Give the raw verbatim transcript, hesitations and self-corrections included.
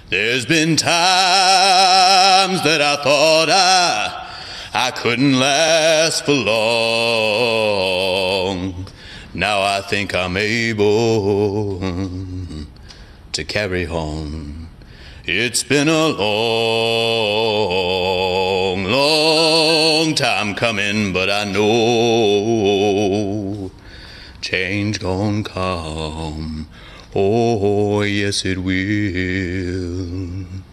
There's been times that I thought I I couldn't last for long. Now I think I'm able to carry on. It's been a long, long time coming, but I know change gon' come. Oh, yes it will.